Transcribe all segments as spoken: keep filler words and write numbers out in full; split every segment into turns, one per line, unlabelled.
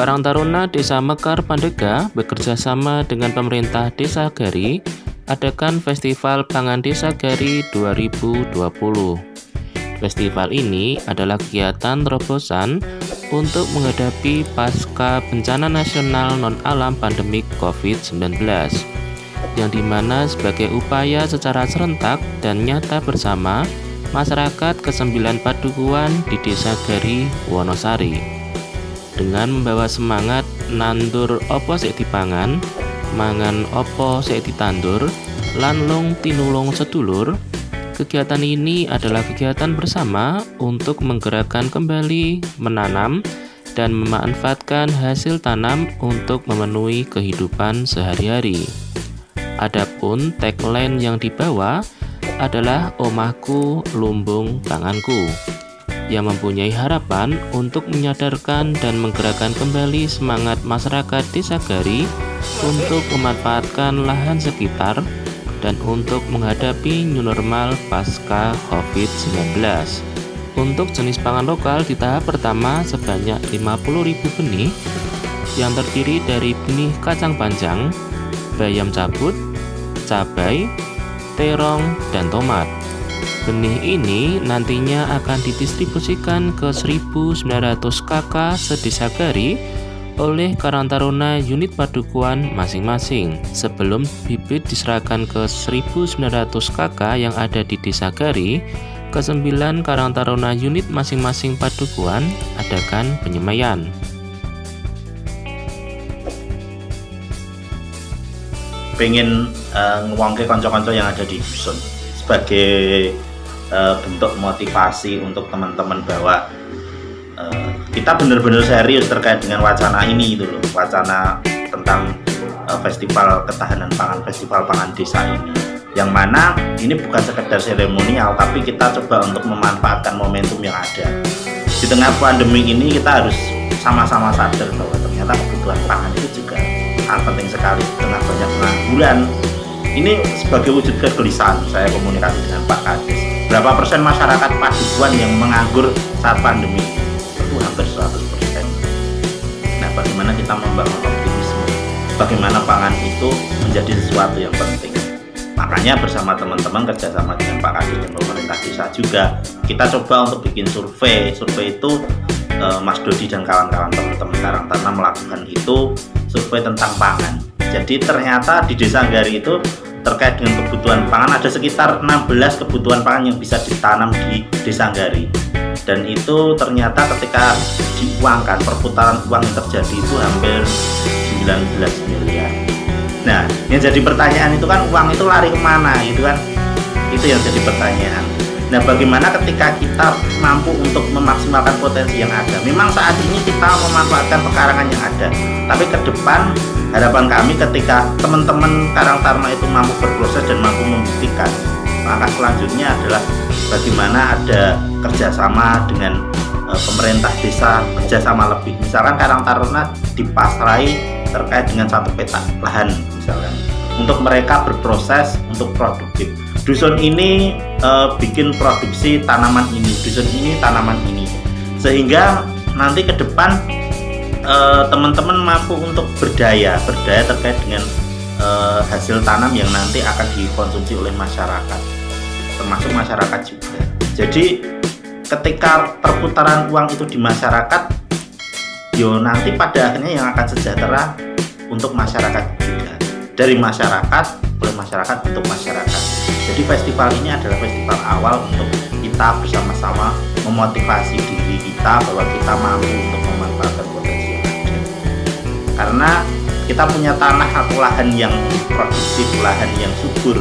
Karang Taruna Desa Mekar Pandega bekerja sama dengan pemerintah Desa Gari adakan Festival Pangan Desa Gari dua ribu dua puluh. Festival ini adalah kegiatan terobosan untuk menghadapi pasca bencana nasional non-alam pandemik covid sembilan belas, yang dimana sebagai upaya secara serentak dan nyata bersama masyarakat kesembilan padukuhan di Desa Gari, Wonosari, dengan membawa semangat nandur opo sik dipangan, mangan opo sik ditandur, lanlung tinulung sedulur. Kegiatan ini adalah kegiatan bersama untuk menggerakkan kembali, menanam, dan memanfaatkan hasil tanam untuk memenuhi kehidupan sehari-hari. Adapun tagline yang dibawa adalah Omahku Lumbung Panganku, yang mempunyai harapan untuk menyadarkan dan menggerakkan kembali semangat masyarakat Desa Gari untuk memanfaatkan lahan sekitar dan untuk menghadapi new normal pasca covid sembilan belas. Untuk jenis pangan lokal di tahap pertama sebanyak lima puluh ribu benih yang terdiri dari benih kacang panjang, bayam cabut, cabai, terong, dan tomat. Benih ini nantinya akan didistribusikan ke seribu sembilan ratus kakak se-Desa Gari oleh Karang Taruna unit padukuhan masing-masing, sebelum bibit diserahkan ke seribu sembilan ratus kakak yang ada di Desa Gari. Kesembilan Karang Taruna unit masing-masing padukuhan adakan penyemaian.
Pengen uh, ngewongke konco-konco yang ada di dusun sebagai uh, bentuk motivasi untuk teman-teman bahwa uh, kita benar-benar serius terkait dengan wacana ini itu loh, wacana tentang uh, festival ketahanan pangan, festival pangan desa ini, yang mana ini bukan sekedar seremonial, tapi kita coba untuk memanfaatkan momentum yang ada. Di tengah pandemi ini kita harus sama-sama sadar bahwa ternyata kebutuhan pangan itu juga sangat penting sekali. Di tengah banyak pengangguran, ini sebagai wujud kegelisahan saya komunikasi dengan Pak Kades. Berapa persen masyarakat padukuhan yang menganggur saat pandemi? Itu hampir seratus persen. Nah, bagaimana kita membangun optimisme? Bagaimana pangan itu menjadi sesuatu yang penting? Makanya bersama teman-teman, kerjasama dengan Pak Kades dan pemerintah desa juga, kita coba untuk bikin survei. Survei itu eh, Mas Dodi dan kawan-kawan teman-teman Karang Taruna melakukan itu survei tentang pangan. Jadi ternyata di Desa Gari itu terkait dengan kebutuhan pangan ada sekitar enam belas kebutuhan pangan yang bisa ditanam di Desa Gari. Dan itu ternyata ketika diuangkan, perputaran uang yang terjadi itu hampir sembilan belas miliar. Nah, yang jadi pertanyaan itu kan uang itu lari kemana gitu kan? Itu yang jadi pertanyaan. Nah, bagaimana ketika kita mampu untuk memaksimalkan potensi yang ada? Memang saat ini kita memanfaatkan pekarangan yang ada, tapi ke depan harapan kami ketika teman-teman Karang Taruna itu mampu berproses dan mampu membuktikan, maka selanjutnya adalah bagaimana ada kerjasama dengan e, pemerintah desa, kerjasama lebih. Misalkan Karang Taruna dipasrai terkait dengan satu petak lahan misalkan, untuk mereka berproses untuk produktif. Dusun ini e, bikin produksi tanaman ini, dusun ini tanaman ini, sehingga nanti ke depan teman-teman mampu untuk berdaya, berdaya terkait dengan e, hasil tanam yang nanti akan dikonsumsi oleh masyarakat, termasuk masyarakat juga. Jadi ketika perputaran uang itu di masyarakat, yo nanti pada akhirnya yang akan sejahtera untuk masyarakat juga, dari masyarakat oleh masyarakat untuk masyarakat. Jadi festival ini adalah festival awal untuk kita bersama-sama memotivasi diri kita bahwa kita mampu untuk memanfaatkan potensi yang ada. Karena kita punya tanah atau lahan yang produktif, lahan yang subur.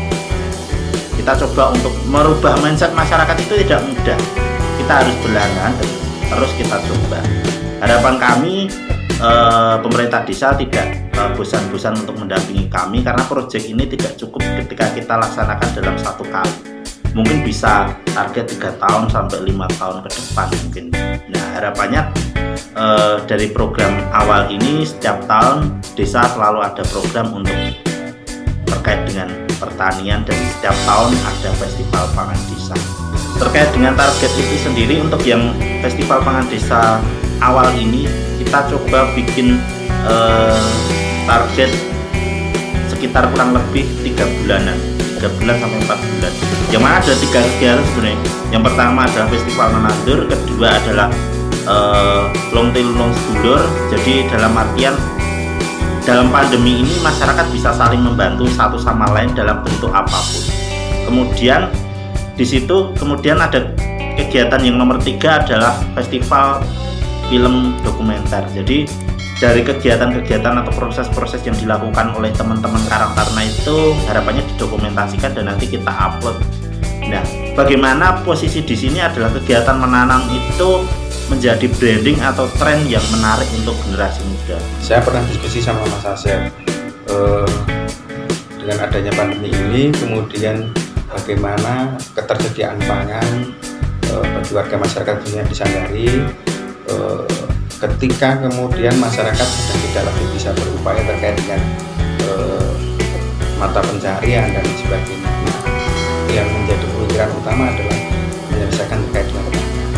Kita coba untuk merubah mindset masyarakat itu tidak mudah. Kita harus berlangganan dan terus kita coba. Harapan kami eh, pemerintah desa tidak eh, bosan-bosan untuk mendampingi kami, karena proyek ini tidak cukup ketika kita laksanakan dalam satu kali. Mungkin bisa target tiga tahun sampai lima tahun ke depan mungkin. Nah, harapannya eh, dari program awal ini setiap tahun desa selalu ada program untuk terkait dengan pertanian, dan setiap tahun ada festival pangan desa. Terkait dengan target itu sendiri, untuk yang festival pangan desa awal ini kita coba bikin uh, target sekitar kurang lebih tiga bulanan, tiga bulan sampai empat bulan. Yang mana ada tiga kegiatan sebenarnya. Yang pertama adalah festival menandur, kedua adalah uh, long tail long sedulur. Jadi dalam artian dalam pandemi ini masyarakat bisa saling membantu satu sama lain dalam bentuk apapun. Kemudian di situ kemudian ada kegiatan yang nomor tiga adalah festival film dokumenter. Jadi dari kegiatan-kegiatan atau proses-proses yang dilakukan oleh teman-teman Karang Taruna itu harapannya didokumentasikan dan nanti kita upload. Nah, bagaimana posisi di sini adalah kegiatan menanam itu menjadi branding atau tren yang menarik untuk generasi muda.
Saya pernah diskusi sama Mas Asep eh, dengan adanya pandemi ini, kemudian bagaimana ketersediaan pangan eh, bagi warga masyarakat khususnya di Sanggari. Eh, ketika kemudian masyarakat sudah tidak lagi bisa berupaya terkait dengan eh, mata pencaharian dan sebagainya. Nah, yang menjadi pemikiran utama adalah menyelesaikan terkait dengan pertanian.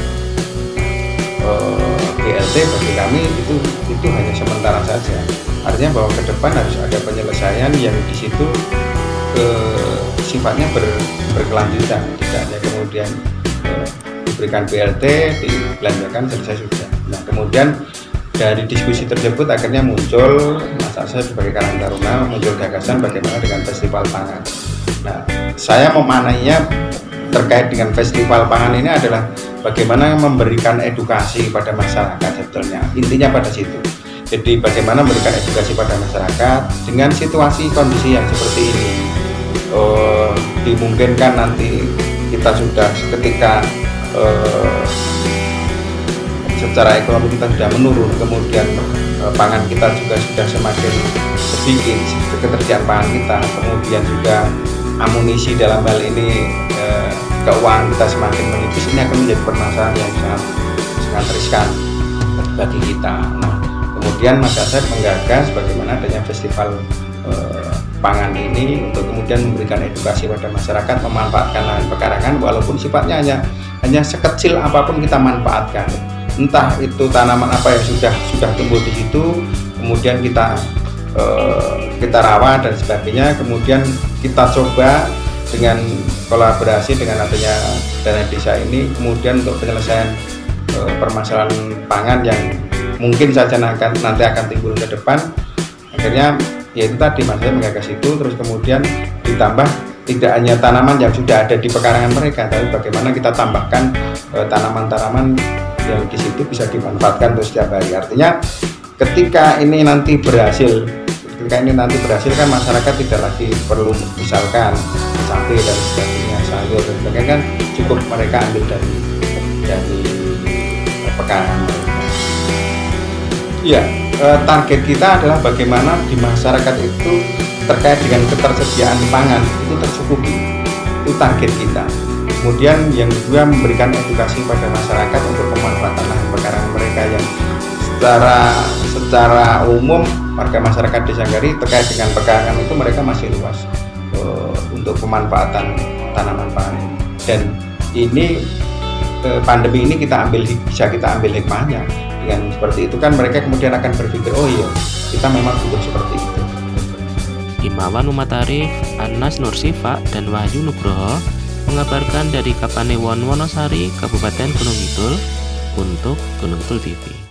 Eh, B L T bagi kami itu itu hanya sementara saja. Artinya bahwa ke depan harus ada penyelesaian yang di situ eh, sifatnya ber, berkelanjutan, tidak hanya kemudian eh, diberikan B L T, dibelanjakan selesai sudah. Nah, kemudian dari diskusi tersebut akhirnya muncul Mas Asep sebagai Karang Taruna muncul gagasan bagaimana dengan festival pangan. Nah, saya memaknainya terkait dengan festival pangan ini adalah bagaimana memberikan edukasi pada masyarakat sebetulnya. Intinya pada situ. Jadi bagaimana memberikan edukasi pada masyarakat dengan situasi kondisi yang seperti ini. Oh, dimungkinkan nanti kita sudah ketika eh, secara ekonomi kita sudah menurun, kemudian eh, pangan kita juga sudah semakin sedikit, ketersediaan pangan kita, kemudian juga amunisi dalam hal ini eh, keuangan kita semakin menipis, ini akan menjadi permasalahan yang sangat sangat riskan bagi kita. Nah, kemudian Mas Asep menggagas bagaimana adanya festival eh, pangan ini untuk kemudian memberikan edukasi pada masyarakat memanfaatkan lahan pekarangan walaupun sifatnya hanya hanya sekecil apapun kita manfaatkan. Entah itu tanaman apa yang sudah sudah tumbuh di situ, kemudian kita eh, kita rawat dan sebagainya, kemudian kita coba dengan kolaborasi dengan adanya dana desa ini, kemudian untuk penyelesaian eh, permasalahan pangan yang mungkin saja akan, nanti akan timbul ke depan. Akhirnya yaitu tadi Mas saya menggagas itu, terus kemudian ditambah tidak hanya tanaman yang sudah ada di pekarangan mereka, tapi bagaimana kita tambahkan tanaman-tanaman eh, yang di situ bisa dimanfaatkan untuk setiap hari. Artinya ketika ini nanti berhasil, ketika ini nanti berhasil kan masyarakat tidak lagi perlu misalkan cabai dan sebagainya, sayur dan sebagainya, kan cukup mereka ambil dari dari pekarangan mereka. Iya, eh, target kita adalah bagaimana di masyarakat itu terkait dengan ketersediaan pangan itu tercukupi, itu target kita. Kemudian yang kedua memberikan edukasi pada masyarakat untuk pemanfaatan lahan pekarangan mereka yang secara secara umum warga masyarakat Desa Sanggari terkait dengan pekarangan itu mereka masih luas uh, untuk pemanfaatan tanaman pangan ini. Dan ini uh, pandemi ini kita ambil bisa kita ambil hikmahnya. Dengan seperti itu kan mereka kemudian akan berpikir, oh iya kita memang butuh seperti itu.
Himawan Umat Arif, Anas Nursifa, dan Wahyu Nugroho mengabarkan dari Kapanewon Wonosari, Kabupaten Gunung Kidul untuk Gunung Kidul T V.